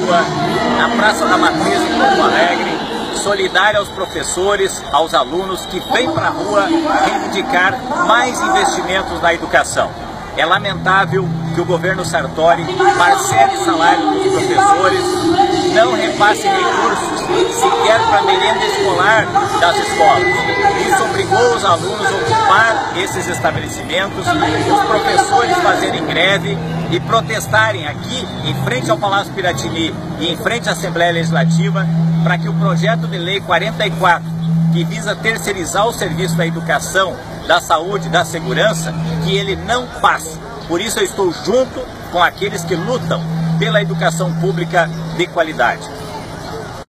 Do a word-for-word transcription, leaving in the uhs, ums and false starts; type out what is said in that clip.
rua, na Praça da Matriz em Porto Alegre, solidária aos professores, aos alunos que vêm para a rua reivindicar mais investimentos na educação. É lamentável que o governo Sartori parcele salário dos professores, não repasse recursos sequer para a merenda escolar das escolas. Isso obrigou os alunos a ocupar esses estabelecimentos, os professores fazerem greve e protestarem aqui em frente ao Palácio Piratini e em frente à Assembleia Legislativa para que o projeto de lei quarenta e quatro, que visa terceirizar o serviço da educação, da saúde, da segurança, que ele não passe. Por isso eu estou junto com aqueles que lutam pela educação pública de qualidade.